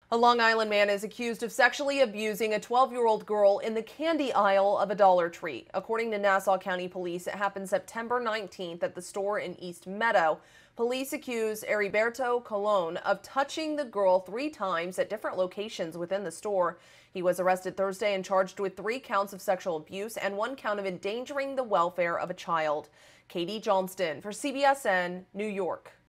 A Long Island man is accused of sexually abusing a 12-year-old girl in the candy aisle of a Dollar Tree. According to Nassau County Police, it happened September 19th at the store in East Meadow. Police accuse Heriberto Colon of touching the girl 3 times at different locations within the store. He was arrested Thursday and charged with 3 counts of sexual abuse and 1 count of endangering the welfare of a child. Katie Johnston for CBSN, New York.